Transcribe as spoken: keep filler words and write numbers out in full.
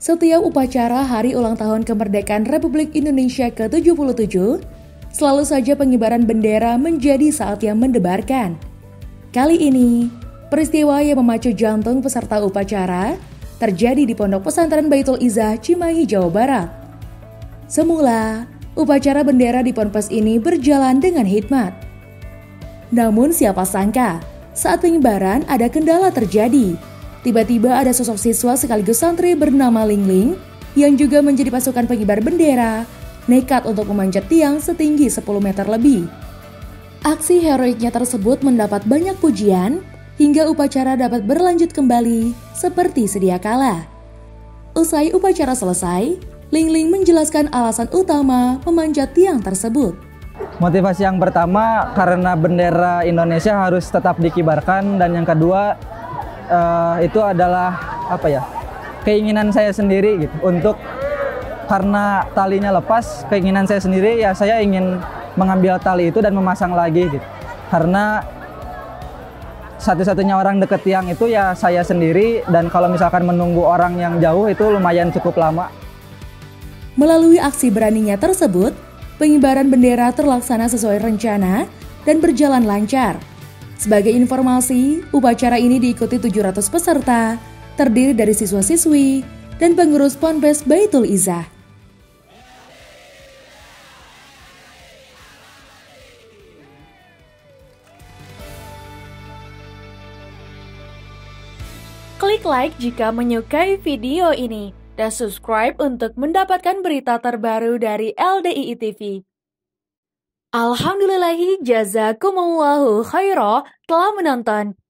Setiap upacara Hari Ulang Tahun Kemerdekaan Republik Indonesia ke tujuh puluh tujuh, selalu saja pengibaran bendera menjadi saat yang mendebarkan. Kali ini, peristiwa yang memacu jantung peserta upacara terjadi di Pondok Pesantren Baitul Izzah, Cimahi, Jawa Barat. Semula, upacara bendera di Ponpes ini berjalan dengan hikmat. Namun siapa sangka, saat pengibaran ada kendala terjadi. Tiba-tiba ada sosok siswa sekaligus santri bernama Ling Ling yang juga menjadi pasukan pengibar bendera, nekat untuk memanjat tiang setinggi sepuluh meter lebih. Aksi heroiknya tersebut mendapat banyak pujian hingga upacara dapat berlanjut kembali seperti sedia kala. Usai upacara selesai, Ling Ling menjelaskan alasan utama memanjat tiang tersebut. Motivasi yang pertama karena bendera Indonesia harus tetap dikibarkan, dan yang kedua uh, itu adalah apa ya keinginan saya sendiri gitu, untuk karena talinya lepas, keinginan saya sendiri ya saya ingin mengambil tali itu dan memasang lagi gitu, karena satu-satunya orang deket tiang itu ya saya sendiri, dan kalau misalkan menunggu orang yang jauh itu lumayan cukup lama. Melalui aksi beraninya tersebut, pengibaran bendera terlaksana sesuai rencana dan berjalan lancar. Sebagai informasi, upacara ini diikuti tujuh ratus peserta, terdiri dari siswa-siswi dan pengurus Ponpes Baitul Izzah. Klik like jika menyukai video ini dan subscribe untuk mendapatkan berita terbaru dari L D I I T V. Alhamdulillahi jazakumullahu khairah telah menonton.